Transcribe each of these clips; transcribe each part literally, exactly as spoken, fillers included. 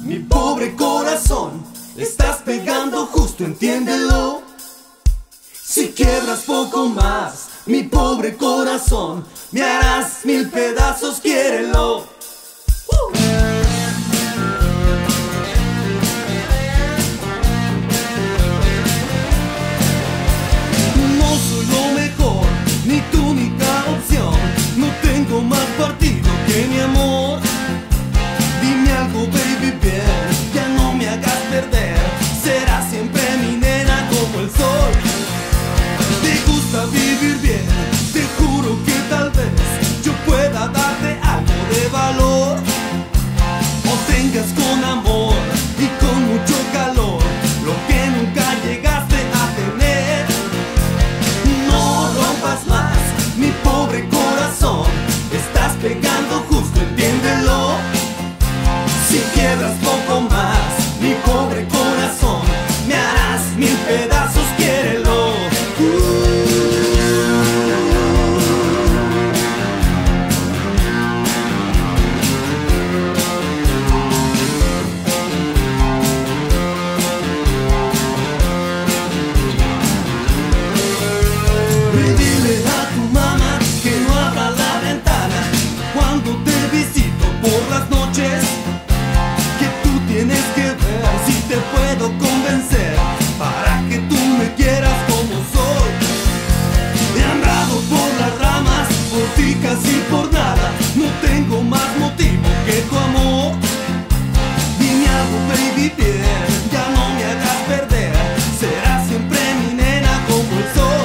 mi pobre corazón, estás pegando justo, entiéndelo. Si quiebras poco más, mi pobre corazón, me harás mil pedazos, quiérelo. uh. No soy lo mejor, ni tu única opción, no tengo más partido que mi amor. Dime algo, baby, bien, ya no me hagas perder, serás siempre mi nena como el sol. Te gusta vivir bien, te juro que tal vez yo pueda darte algo de valor, o tengas con amor y con mucho calor lo que nunca llegaste a tener. No rompas más, mi pobre corazón, estás pegando justo, entiéndelo. Si quiebras poco más, mi pobre corazón, me harás mil pedazos, quiérelo. uh. Dile a tu mamá que no abra la ventana cuando te visito por las noches, que tú tienes que ver si te puedo convencer para que tú me quieras como soy. He andado por las ramas, por ti casi por nada, no tengo más motivo que tu amor. Dime algo, baby, bien, ya no me hagas perder, serás siempre mi nena como el sol.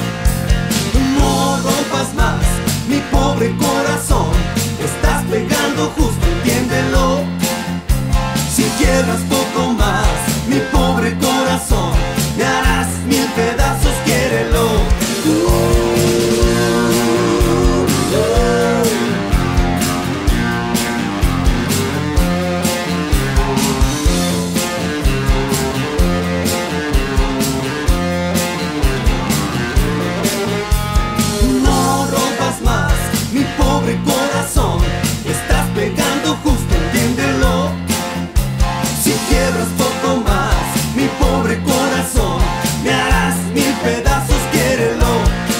No rompas más, mi pobre corazón, estás pegando justo, entiéndelo. Si quiebras poco más, mi pobre corazón, me harás mil pedazos, quiérelo. uh. No rompas más, mi pobre corazón, estás pegando justo, entiéndelo. Si quiebras poco más, mi pobre corazón, me harás mil pedazos, quiérelo.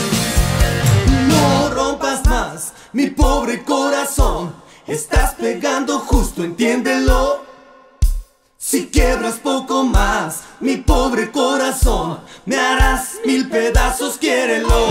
No rompas más, mi pobre corazón, estás pegando justo, entiéndelo. Si quiebras poco más, mi pobre corazón, me harás mil pedazos, quiérelo.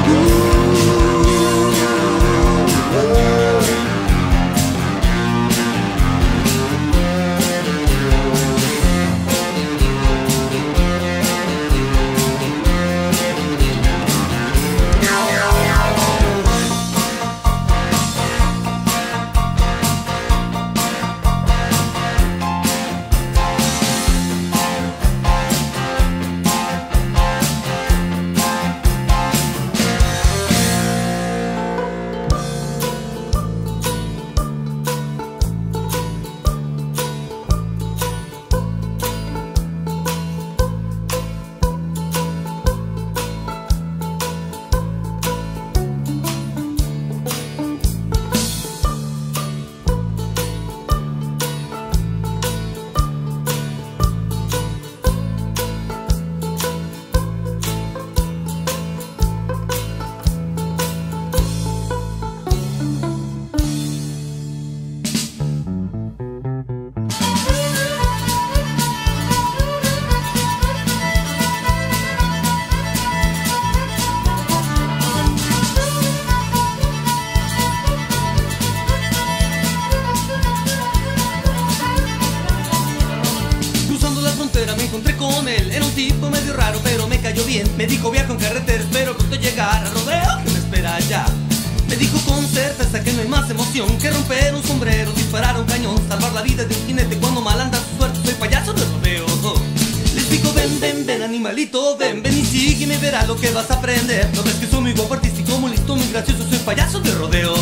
Me encontré con él, era un tipo medio raro pero me cayó bien. Me dijo viajo en carretera, espero pronto llegar al rodeo que me espera allá. Me dijo con certeza que no hay más emoción que romper un sombrero, disparar un cañón, salvar la vida de un jinete cuando mal anda su suerte. Soy payaso de rodeo. Les digo ven, ven, ven animalito, ven, ven y sígueme, verás lo que vas a aprender. No ves que soy muy guapo, artístico, muy listo, muy gracioso, soy payaso de rodeo.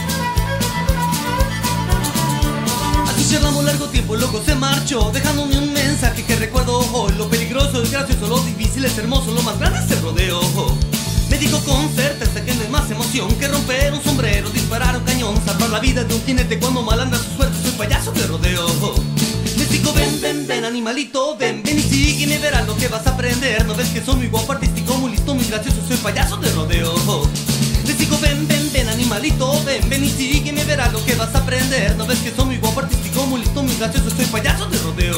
Charlamos largo tiempo, el loco se marchó, dejándome un difícil, es hermoso, lo más grande es el rodeo. Me dijo con certeza que no hay más emoción que romper un sombrero, disparar un cañón, salvar la vida de un jinete cuando mal anda su suerte. Soy payaso de rodeo. Les digo ven, ven, ven animalito, ven, ven y sígueme, verás lo que vas a aprender. ¿No ves que soy muy guapo, artístico, muy listo, muy gracioso? Soy payaso de rodeo. Les digo ven, ven, ven animalito, ven, ven y sígueme, verás lo que vas a aprender. ¿No ves que soy muy guapo, artístico, muy listo, muy gracioso? Soy payaso de rodeo.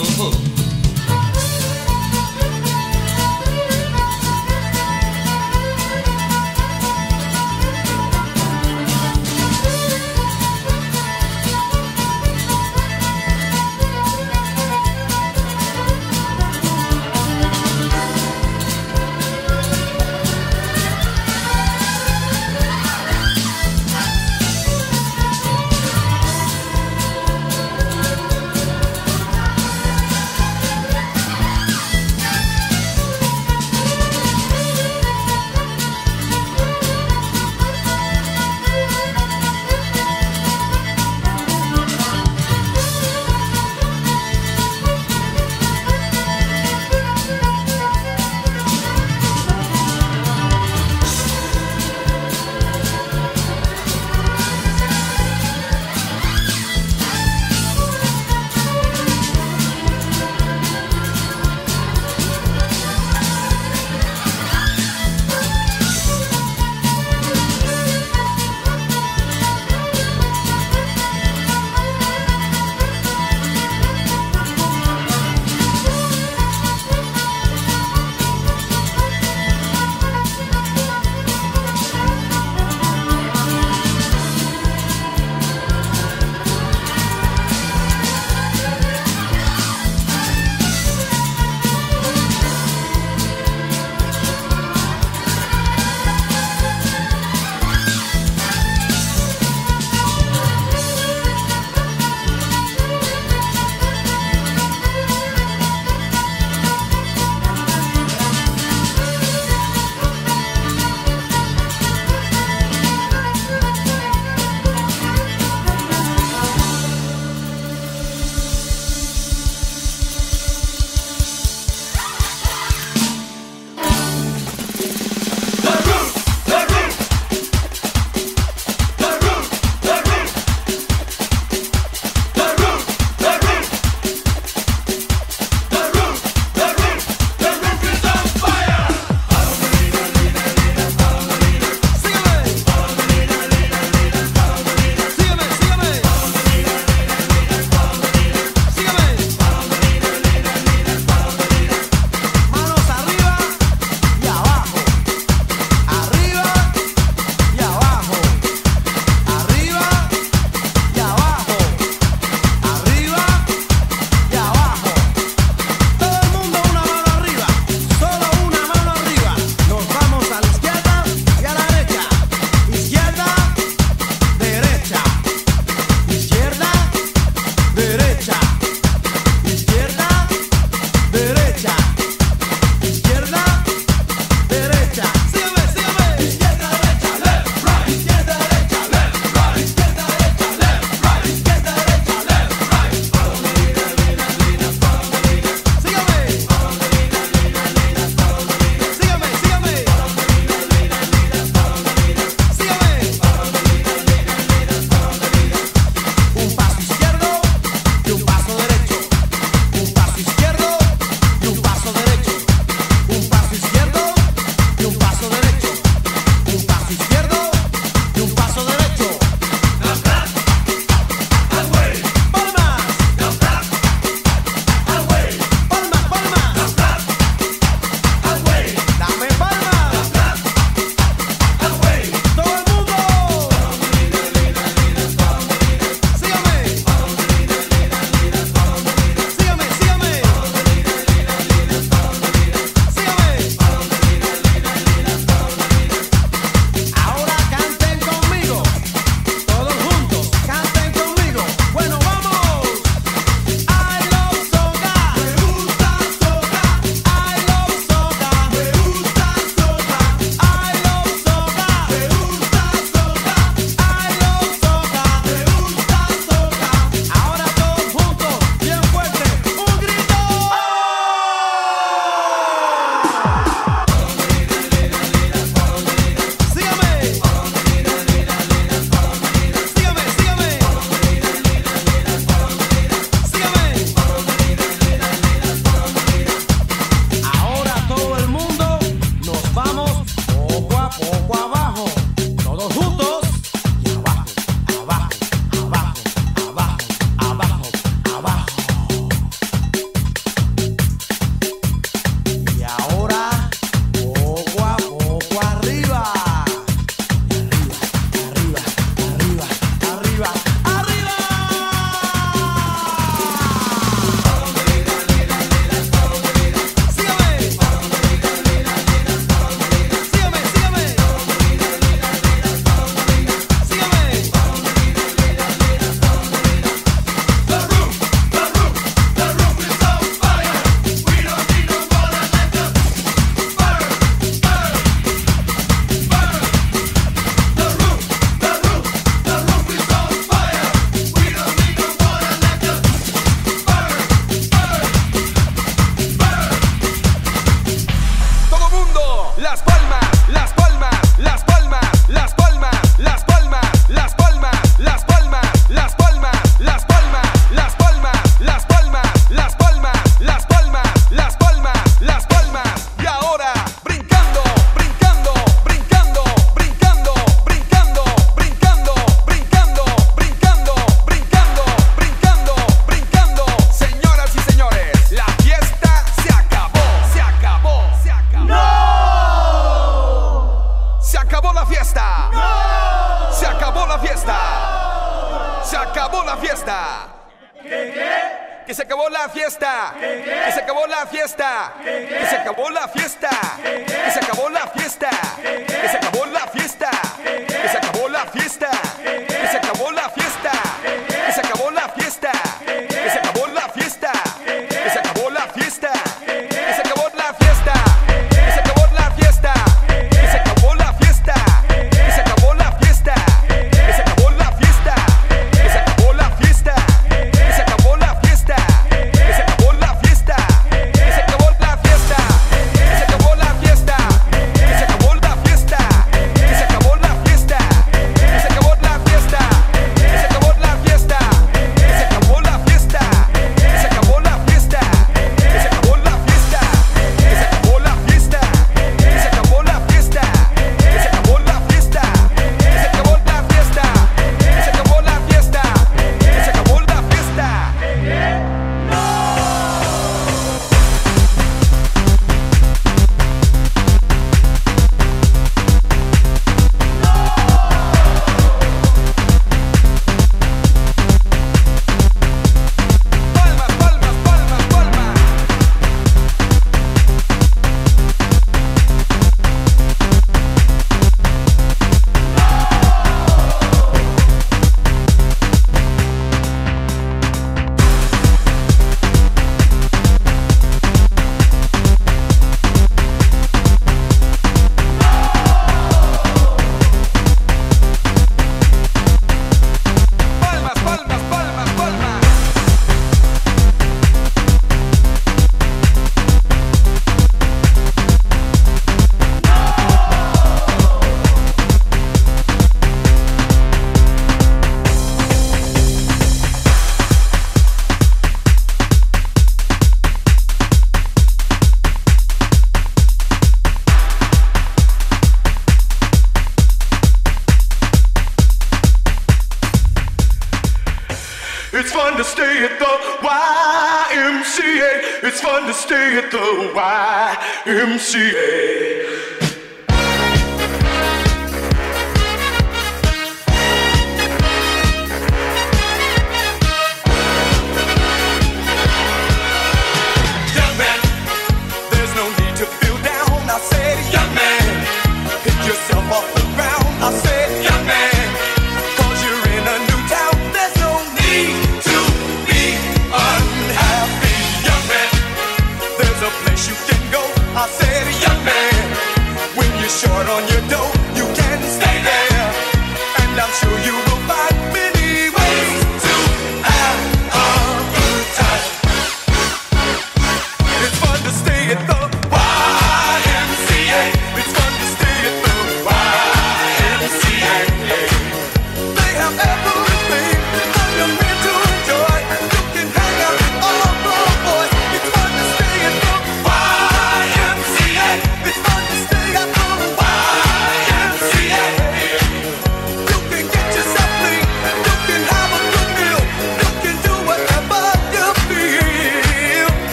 acabó la fiesta. ¡No! Se acabó la fiesta. Se acabó la fiesta. ¿Qué, qué? Que se acabó la fiesta. ¿Qué, qué? Que se acabó la fiesta. ¿Qué, qué? Que se acabó la fiesta. ¿Qué, qué? Que se acabó la fiesta. ¿Qué, qué? Que se acabó la fiesta. ¿Qué, qué? Que se acabó la fiesta. ¿Qué, qué? Que se acabó la fiesta. ¿Qué, qué? Que se acabó la fiesta. ¿Qué, qué? Que se acabó la fiesta. ¿Qué, qué? Que se acabó la fiesta. ¿Qué, qué? Que se acabó la fiesta. ¿Qué, qué? Que se acabó la fiesta. ¿Qué, qué? Que se acabó la fiesta. ¿Qué, qué? Que se acabó la fiesta. ¿Qué, qué? Que se acabó la fiesta. ¿Qué, qué? Que se acabó la fiesta. ¿Qué, qué? Que se acabó la fiesta. ¿Qué, qué? Que se acabó la fiesta. ¿Qué, qué? Que se acabó la fiesta. Que se acabó la fiesta. Que se acabó la fiesta. Que se acabó la fiesta. Que se acabó la fiesta. Que se acabó la fiesta. Que se acabó la fiesta. Que se acabó la fiesta. Que se acabó la fiesta. Que se acabó la fiesta. Que se acabó la fiesta. Que se acabó la fiesta. Que se acabó la fiesta. Que se acabó la fiesta. Que se acabó la fiesta. Palmas, palmas, palmas, palmas. Palmas, palmas, palmas, palmas. It's fun to stay at the Y M C A. It's fun to stay at the Y M C A. Young man, there's no need to feel down. I said, young man, pick yourself off the